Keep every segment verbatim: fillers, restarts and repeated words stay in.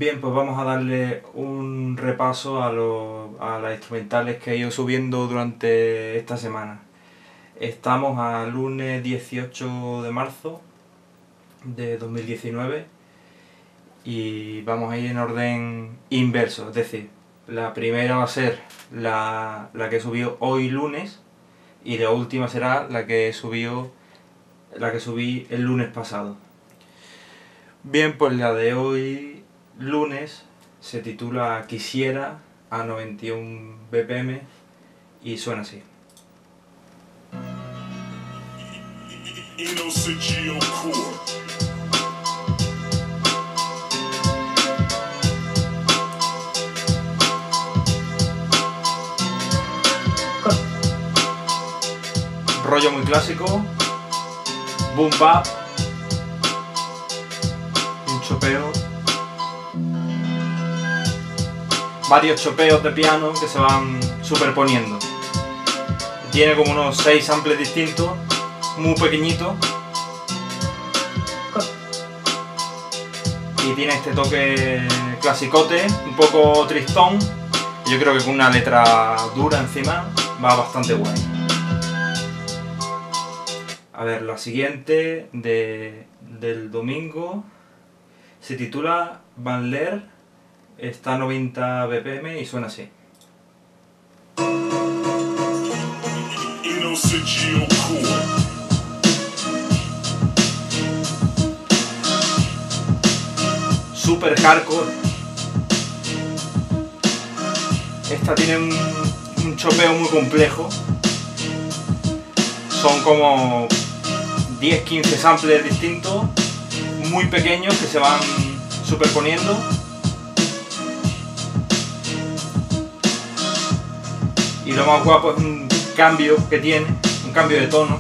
Bien, pues vamos a darle un repaso a, lo, a las instrumentales que he ido subiendo durante esta semana. Estamos a lunes dieciocho de marzo de dos mil diecinueve y vamos a ir en orden inverso, es decir, la primera va a ser la, la que subió hoy lunes y la última será la que subió, la que subí el lunes pasado. Bien, pues la de hoy lunes se titula Quisiera a noventa y uno B P M y suena así. Rollo muy clásico, boom bap, un chopeo, varios chopeos de piano que se van superponiendo. Tiene como unos seis samples distintos, muy pequeñitos, y tiene este toque clasicote, un poco tristón. Yo creo que con una letra dura encima va bastante guay. A ver, la siguiente de, del domingo se titula Van Leer, está a noventa B P M y suena así. Super hardcore. Esta tiene un, un chopeo muy complejo. Son como diez a quince samples distintos, muy pequeños, que se van superponiendo. Y lo más guapo es un cambio que tiene, un cambio de tono.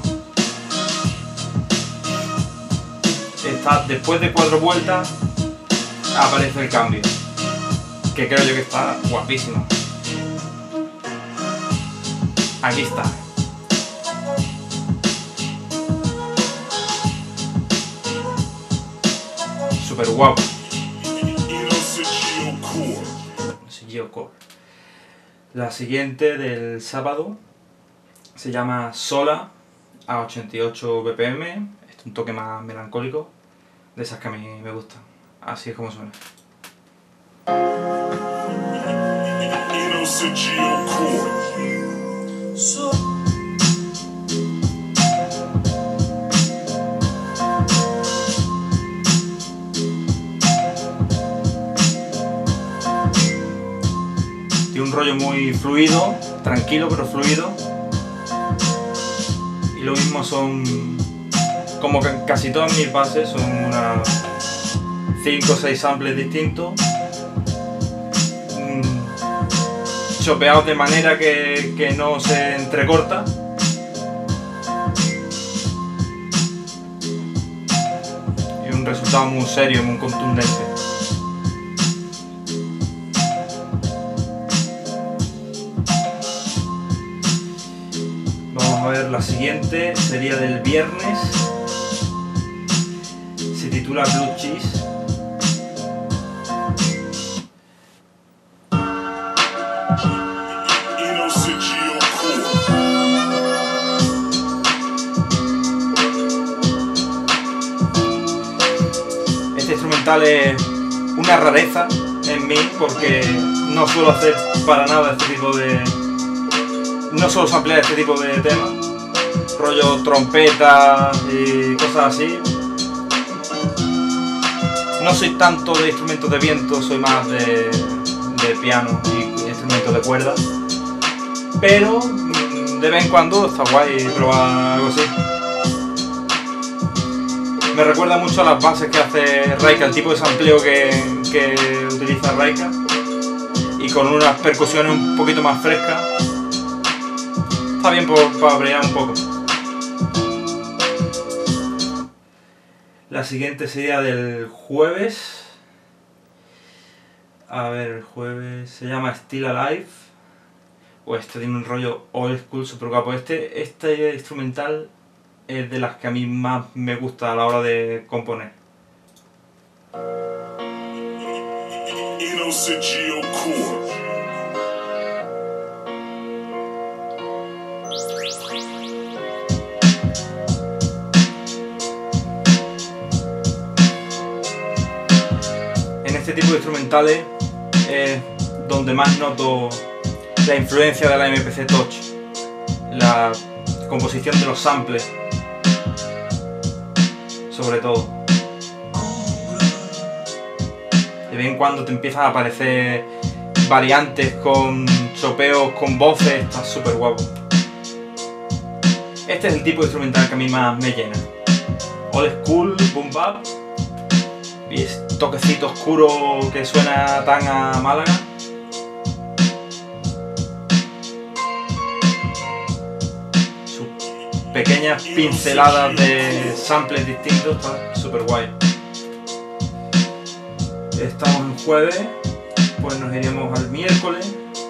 Está, después de cuatro vueltas aparece el cambio, que creo yo que está guapísimo. Aquí está. Super guapo. La siguiente del sábado se llama Sola a ochenta y ocho B P M. Este es un toque más melancólico, de esas que a mí me gustan. Así es como suena. Tiene un rollo muy fluido, tranquilo pero fluido. Y lo mismo son, como que casi todas mis bases, son unas cinco o seis samples distintos, chopeados de manera que, que no se entrecorta. Y un resultado muy serio, muy contundente. Vamos a ver, la siguiente sería del viernes, se titula Blue Cheese. Este instrumental es una rareza en mí porque no suelo hacer para nada este tipo de... no suelo samplear este tipo de temas, rollo trompeta y cosas así. No soy tanto de instrumentos de viento, soy más de, de piano y instrumentos de cuerda, pero de vez en cuando está guay probar algo así. Me recuerda mucho a las bases que hace Raika, el tipo de sampleo que, que utiliza Raika, y con unas percusiones un poquito más frescas. Está bien por, para brillar un poco. La siguiente sería del jueves. A ver, el jueves se llama Still Alive. O este tiene un rollo old school super guapo. Este, este instrumental es de las que a mí más me gusta a la hora de componer. En este tipo de instrumentales es donde más noto la influencia de la M P C Touch, la composición de los samples, sobre todo. De vez en cuando te empiezan a aparecer variantes con chopeos, con voces, está súper guapo. Este es el tipo de instrumental que a mí más me llena. Old school, boom bap, y ese toquecito oscuro que suena tan a Málaga. Sus pequeñas pinceladas de samples distintos, está súper guay. Estamos en jueves, pues nos iremos al miércoles.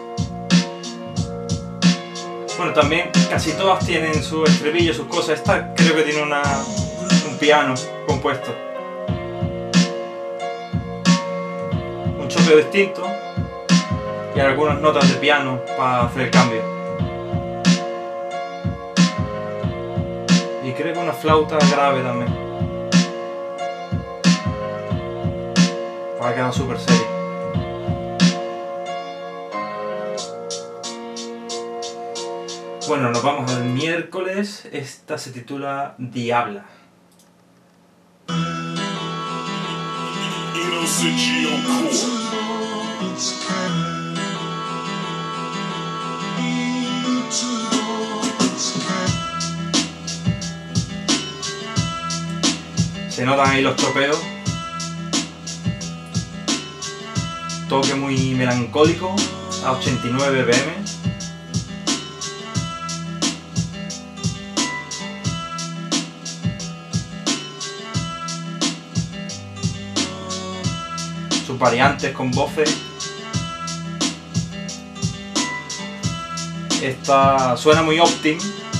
Bueno, también casi todas tienen su estribillo, sus cosas. Esta creo que tiene una, un piano compuesto. Un chopeo distinto y algunas notas de piano para hacer el cambio. Y creo que una flauta grave también. Ha quedado súper serio. Bueno, nos vamos al miércoles. Esta se titula Diabla. Se notan ahí los tropeos. Toque muy melancólico a ochenta y nueve B P M. Sus variantes con voces. Esta suena muy Optim.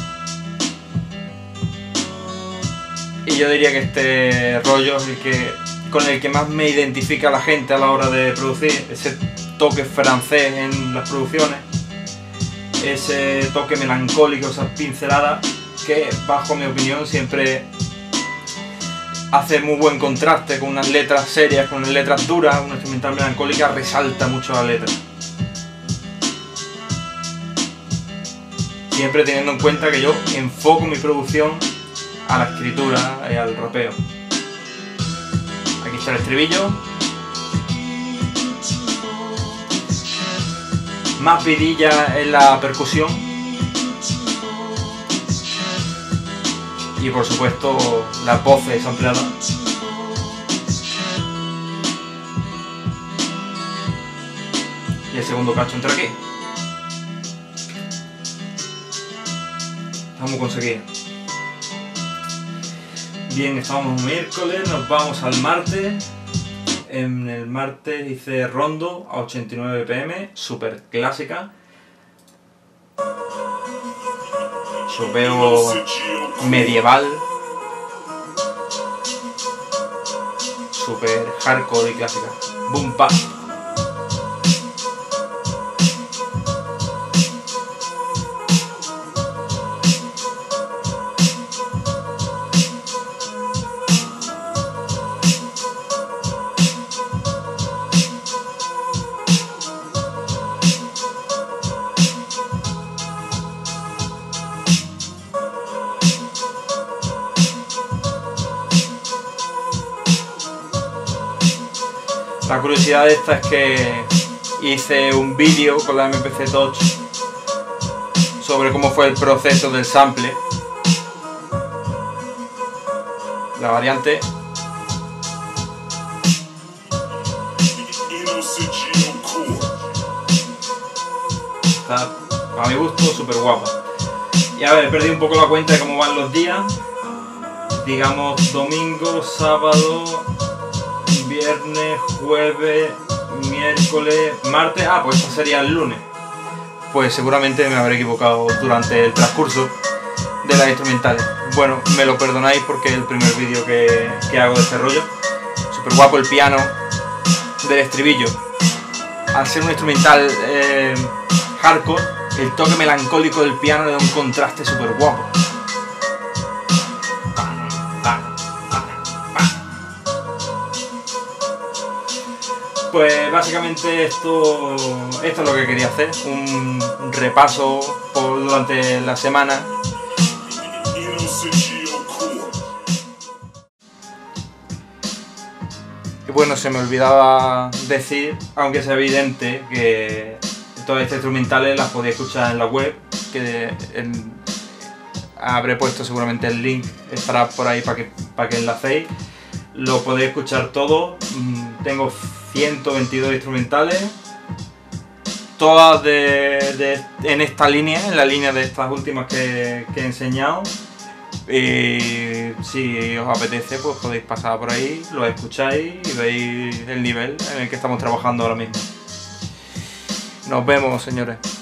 Y yo diría que este rollo es el que con el que más me identifica la gente a la hora de producir, ese toque francés en las producciones, ese toque melancólico, esas pinceladas que bajo mi opinión siempre hace muy buen contraste con unas letras serias, con unas letras duras. Una instrumental melancólica resalta mucho la letra. Siempre teniendo en cuenta que yo enfoco mi producción a la escritura y al rapeo. Aquí está el estribillo. Más vidilla en la percusión. Y por supuesto las voces ampliadas. Y el segundo cacho entra aquí. Vamos a conseguir. Bien, estamos miércoles, nos vamos al martes. En el martes hice Rondo a ochenta y nueve B P M, super clásica. Chopeo medieval. Super hardcore y clásica. Boom bap. La curiosidad de esta es que hice un vídeo con la M P C Touch sobre cómo fue el proceso del sample. La variante está, a mi gusto, súper guapa. Y a ver, he perdido un poco la cuenta de cómo van los días. Digamos domingo, sábado, viernes, jueves, miércoles, martes. Ah, pues esta sería el lunes. Pues seguramente me habré equivocado durante el transcurso de las instrumentales. Bueno, me lo perdonáis porque es el primer vídeo que, que hago de este rollo. Súper guapo el piano del estribillo. al ser un instrumental eh, hardcore, el toque melancólico del piano le da un contraste súper guapo. Pues básicamente esto, esto es lo que quería hacer, un repaso por, durante la semana. Y bueno, se me olvidaba decir, aunque sea evidente, que todas estas instrumentales las podéis escuchar en la web, que en, habré puesto seguramente el link, estará por ahí para que, para que enlacéis. Lo podéis escuchar todo. Tengo ciento veintidós instrumentales, todas de, de, en esta línea, en la línea de estas últimas que, que he enseñado. Y si os apetece, pues podéis pasar por ahí, lo escucháis y veis el nivel en el que estamos trabajando ahora mismo. Nos vemos, señores.